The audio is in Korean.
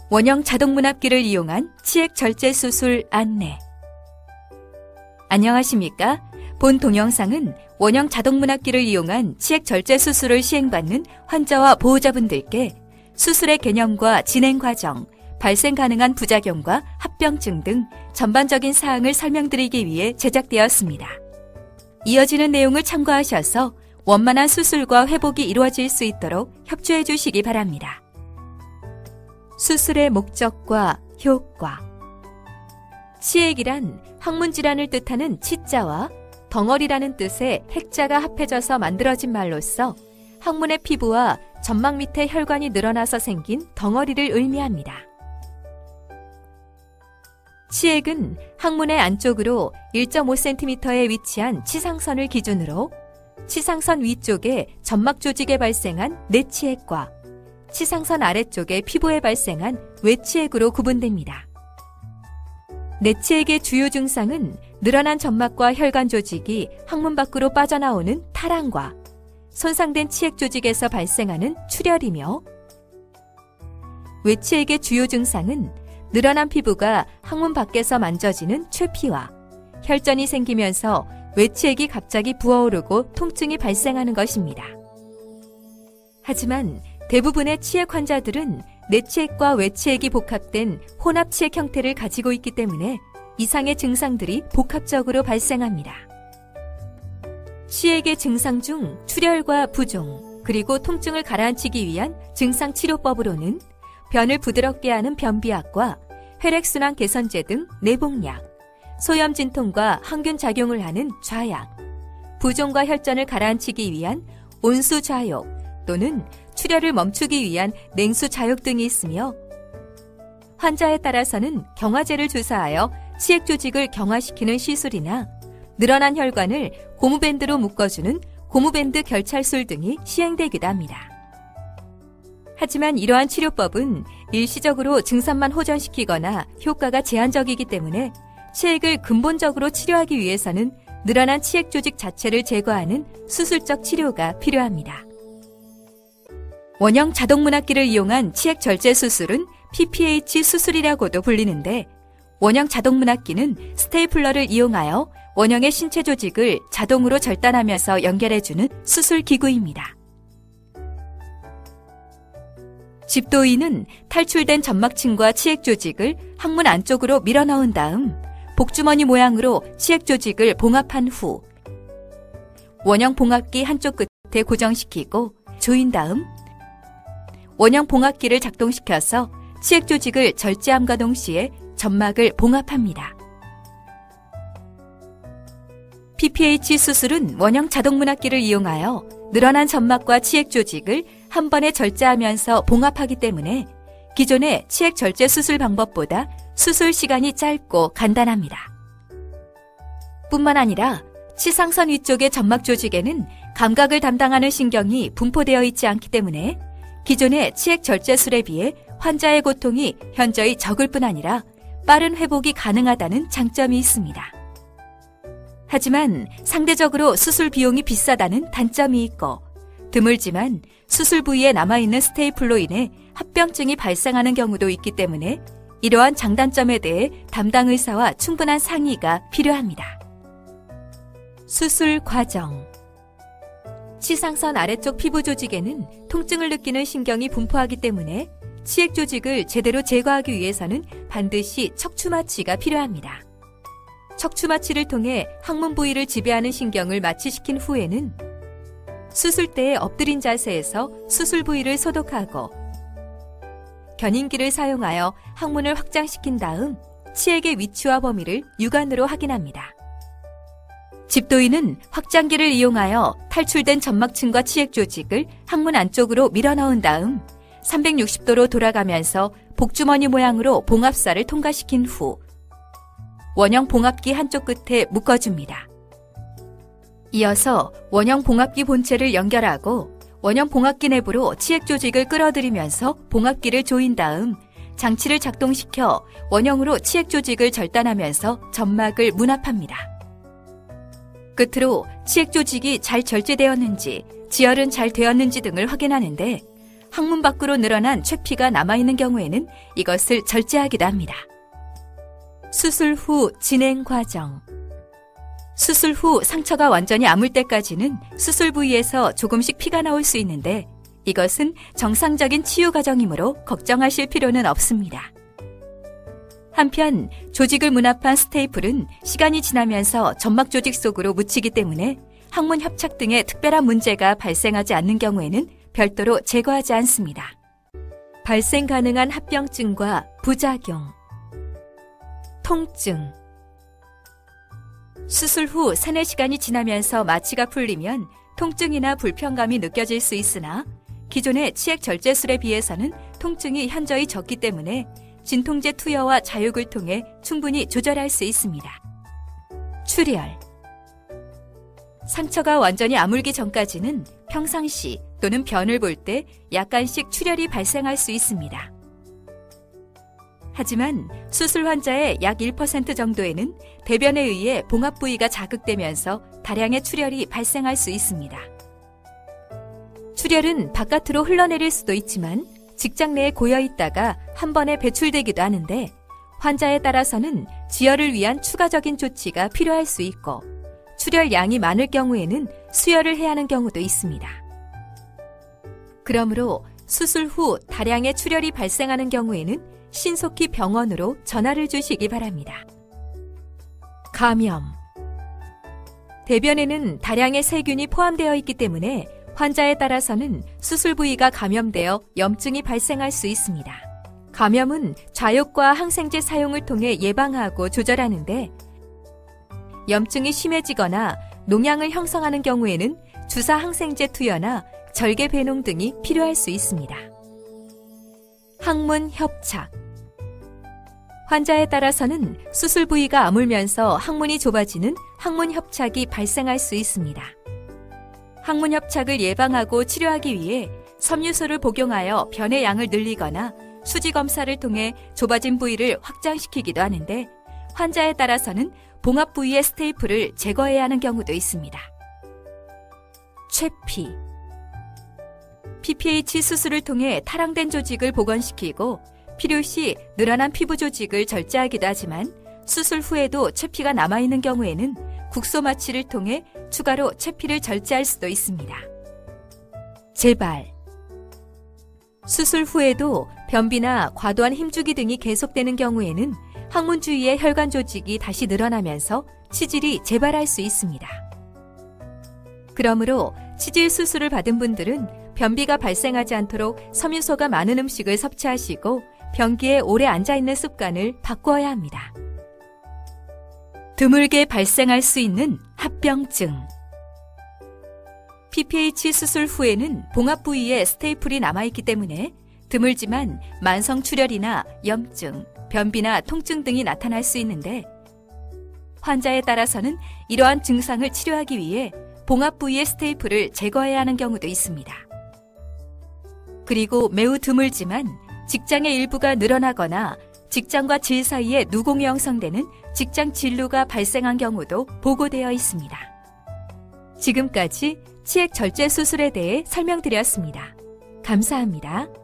원형 자동문합기를 이용한 치액 절제 수술 안내. 안녕하십니까? 본 동영상은 원형 자동문합기를 이용한 치액 절제 수술을 시행받는 환자와 보호자분들께 수술의 개념과 진행 과정, 발생 가능한 부작용과 합병증 등 전반적인 사항을 설명드리기 위해 제작되었습니다. 이어지는 내용을 참고하셔서 원만한 수술과 회복이 이루어질 수 있도록 협조해 주시기 바랍니다. 수술의 목적과 효과. 치액이란 항문질환을 뜻하는 치자와 덩어리라는 뜻의 핵자가 합해져서 만들어진 말로써 항문의 피부와 점막 밑에 혈관이 늘어나서 생긴 덩어리를 의미합니다. 치액은 항문의 안쪽으로 1.5cm에 위치한 치상선을 기준으로 치상선 위쪽에 점막 조직에 발생한 내치액과 치상선 아래쪽에 피부에 발생한 외치액으로 구분됩니다. 내치액의 주요 증상은 늘어난 점막과 혈관 조직이 항문 밖으로 빠져나오는 탈환과 손상된 치액 조직에서 발생하는 출혈이며, 외치액의 주요 증상은 늘어난 피부가 항문 밖에서 만져지는 최피와 혈전이 생기면서 외치액이 갑자기 부어오르고 통증이 발생하는 것입니다. 하지만 대부분의 치액 환자들은 내치액과 외치액이 복합된 혼합치액 형태를 가지고 있기 때문에 이상의 증상들이 복합적으로 발생합니다. 치액의 증상 중 출혈과 부종, 그리고 통증을 가라앉히기 위한 증상치료법으로는 변을 부드럽게 하는 변비약과 혈액순환 개선제 등 내복약, 소염 진통과 항균 작용을 하는 좌약, 부종과 혈전을 가라앉히기 위한 온수 좌욕 또는 출혈을 멈추기 위한 냉수 좌욕 등이 있으며, 환자에 따라서는 경화제를 주사하여 치액 조직을 경화시키는 시술이나 늘어난 혈관을 고무밴드로 묶어주는 고무밴드 결찰술 등이 시행되기도 합니다. 하지만 이러한 치료법은 일시적으로 증상만 호전시키거나 효과가 제한적이기 때문에 치액을 근본적으로 치료하기 위해서는 늘어난 치액 조직 자체를 제거하는 수술적 치료가 필요합니다. 원형 자동문합기를 이용한 치액 절제 수술은 PPH 수술이라고도 불리는데, 원형 자동문합기는 스테이플러를 이용하여 원형의 신체 조직을 자동으로 절단하면서 연결해주는 수술 기구입니다. 집도의는 탈출된 점막층과 치액 조직을 항문 안쪽으로 밀어넣은 다음 복주머니 모양으로 치액 조직을 봉합한 후 원형 봉합기 한쪽 끝에 고정시키고 조인 다음 원형 봉합기를 작동시켜서 치액 조직을 절제함과 동시에 점막을 봉합합니다. PPH 수술은 원형 자동문합기를 이용하여 늘어난 점막과 치액 조직을 한 번에 절제하면서 봉합하기 때문에 기존의 치액 절제 수술 방법보다 수술 시간이 짧고 간단합니다. 뿐만 아니라 치상선 위쪽의 점막 조직에는 감각을 담당하는 신경이 분포되어 있지 않기 때문에 기존의 치액 절제술에 비해 환자의 고통이 현저히 적을 뿐 아니라 빠른 회복이 가능하다는 장점이 있습니다. 하지만 상대적으로 수술 비용이 비싸다는 단점이 있고, 드물지만 수술 부위에 남아있는 스테이플로 인해 합병증이 발생하는 경우도 있기 때문에 이러한 장단점에 대해 담당 의사와 충분한 상의가 필요합니다. 수술 과정. 치상선 아래쪽 피부 조직에는 통증을 느끼는 신경이 분포하기 때문에 치액 조직을 제대로 제거하기 위해서는 반드시 척추마취가 필요합니다. 척추마취를 통해 항문 부위를 지배하는 신경을 마취시킨 후에는 수술대에 엎드린 자세에서 수술 부위를 소독하고 견인기를 사용하여 항문을 확장시킨 다음 치액의 위치와 범위를 육안으로 확인합니다. 집도의는 확장기를 이용하여 탈출된 점막층과 치액 조직을 항문 안쪽으로 밀어넣은 다음 360도로 돌아가면서 복주머니 모양으로 봉합사를 통과시킨 후 원형 봉합기 한쪽 끝에 묶어줍니다. 이어서 원형 봉합기 본체를 연결하고 원형 봉합기 내부로 치액 조직을 끌어들이면서 봉합기를 조인 다음 장치를 작동시켜 원형으로 치액 조직을 절단하면서 점막을 문합합니다. 끝으로 치액 조직이 잘 절제되었는지, 지혈은 잘 되었는지 등을 확인하는데 항문 밖으로 늘어난 최피가 남아있는 경우에는 이것을 절제하기도 합니다. 수술 후 진행 과정. 수술 후 상처가 완전히 아물 때까지는 수술 부위에서 조금씩 피가 나올 수 있는데 이것은 정상적인 치유 과정이므로 걱정하실 필요는 없습니다. 한편 조직을 문합한 스테이플은 시간이 지나면서 점막 조직 속으로 묻히기 때문에 항문 협착 등의 특별한 문제가 발생하지 않는 경우에는 별도로 제거하지 않습니다. 발생 가능한 합병증과 부작용. 통증. 수술 후 3-4시간이 지나면서 마취가 풀리면 통증이나 불편감이 느껴질 수 있으나 기존의 치액 절제술에 비해서는 통증이 현저히 적기 때문에 진통제 투여와 자육을 통해 충분히 조절할 수 있습니다. 출혈. 상처가 완전히 아물기 전까지는 평상시 또는 변을 볼 때 약간씩 출혈이 발생할 수 있습니다. 하지만 수술 환자의 약 1% 정도에는 대변에 의해 봉합 부위가 자극되면서 다량의 출혈이 발생할 수 있습니다. 출혈은 바깥으로 흘러내릴 수도 있지만 직장 내에 고여 있다가 한 번에 배출되기도 하는데 환자에 따라서는 지혈을 위한 추가적인 조치가 필요할 수 있고 출혈 양이 많을 경우에는 수혈을 해야 하는 경우도 있습니다. 그러므로 수술 후 다량의 출혈이 발생하는 경우에는 신속히 병원으로 전화를 주시기 바랍니다. 감염. 대변에는 다량의 세균이 포함되어 있기 때문에 환자에 따라서는 수술 부위가 감염되어 염증이 발생할 수 있습니다. 감염은 좌욕과 항생제 사용을 통해 예방하고 조절하는데 염증이 심해지거나 농양을 형성하는 경우에는 주사 항생제 투여나 절개 배농 등이 필요할 수 있습니다. 항문 협착. 환자에 따라서는 수술 부위가 아물면서 항문이 좁아지는 항문 협착이 발생할 수 있습니다. 항문 협착을 예방하고 치료하기 위해 섬유소를 복용하여 변의 양을 늘리거나 수지 검사를 통해 좁아진 부위를 확장시키기도 하는데 환자에 따라서는 봉합 부위의 스테이플을 제거해야 하는 경우도 있습니다. 최피. PPH 수술을 통해 타랑된 조직을 복원시키고 필요시 늘어난 피부 조직을 절제하기도 하지만 수술 후에도 최피가 남아있는 경우에는 국소 마취를 통해 추가로 최피를 절제할 수도 있습니다. 재발. 수술 후에도 변비나 과도한 힘주기 등이 계속되는 경우에는 항문 주위의 혈관 조직이 다시 늘어나면서 치질이 재발할 수 있습니다. 그러므로 치질 수술을 받은 분들은 변비가 발생하지 않도록 섬유소가 많은 음식을 섭취하시고 변기에 오래 앉아있는 습관을 바꾸어야 합니다. 드물게 발생할 수 있는 합병증. PPH 수술 후에는 봉합 부위에 스테이플이 남아있기 때문에 드물지만 만성 출혈이나 염증, 변비나 통증 등이 나타날 수 있는데 환자에 따라서는 이러한 증상을 치료하기 위해 봉합 부위의 스테이플을 제거해야 하는 경우도 있습니다. 그리고 매우 드물지만 직장의 일부가 늘어나거나 직장과 질 사이에 누공이 형성되는 직장 진루가 발생한 경우도 보고되어 있습니다. 지금까지 치액 절제 수술에 대해 설명드렸습니다. 감사합니다.